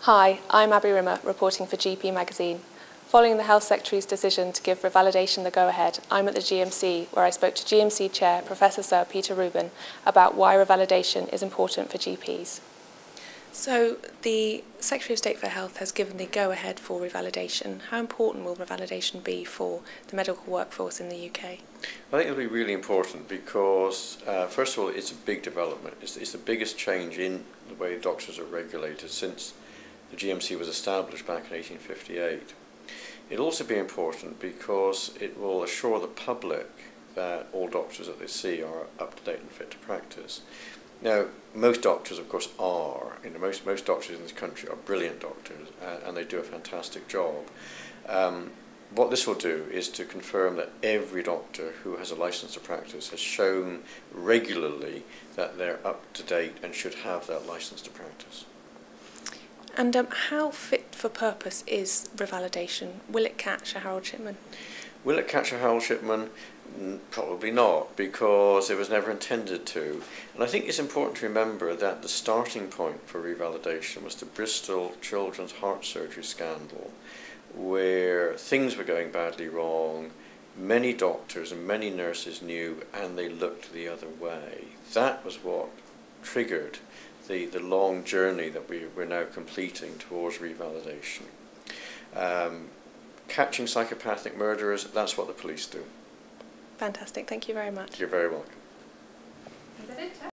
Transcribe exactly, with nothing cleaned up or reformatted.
Hi, I'm Abby Rimmer, reporting for G P magazine. Following the Health Secretary's decision to give revalidation the go-ahead, I'm at the G M C, where I spoke to G M C Chair Professor Sir Peter Rubin about why revalidation is important for G Ps. So, the Secretary of State for Health has given the go-ahead for revalidation. How important will revalidation be for the medical workforce in the U K? I think it'll be really important because, uh, first of all, it's a big development. It's, it's the biggest change in the way doctors are regulated since the G M C was established back in eighteen fifty-eight. It'll also be important because it will assure the public that all doctors that they see are up to date and fit to practice. Now, most doctors, of course, are. You know, most most doctors in this country are brilliant doctors, uh, and they do a fantastic job. Um, what this will do is to confirm that every doctor who has a license to practice has shown regularly that they're up to date and should have that license to practice. And um, how fit for purpose is revalidation? Will it catch a Harold Shipman? Will it catch a Harold Shipman? Probably not, because it was never intended to. And I think it's important to remember that the starting point for revalidation was the Bristol Children's Heart Surgery scandal, where things were going badly wrong, many doctors and many nurses knew, and they looked the other way. That was what triggered the, the long journey that we, we're now completing towards revalidation. Um, catching psychopathic murderers, that's what the police do. Fantastic, thank you very much. You're very welcome. Is that it?